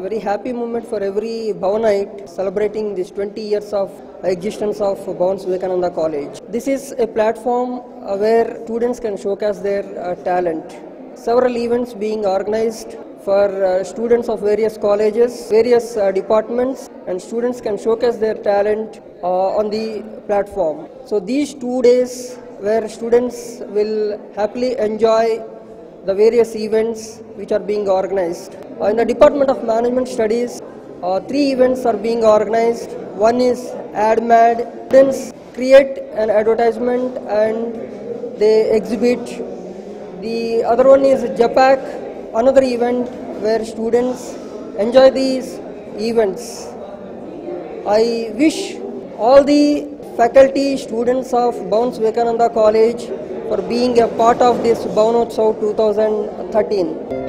a very happy moment for every Bhavanite celebrating this 20 years of existence of Bhavans Vivekananda College. This is a platform where students can showcase their talent. Several events being organized for students of various colleges, various departments, and students can showcase their talent on the platform. So these 2 days where students will happily enjoy the various events which are being organized. In the Department of Management Studies, 3 events are being organized. One is AdMad. Students create an advertisement and they exhibit. The other one is JAPAC, another event where students enjoy these events. I wish all the faculty, students of Bhavans Vivekananda College for being a part of this Bhavanotsav 2013.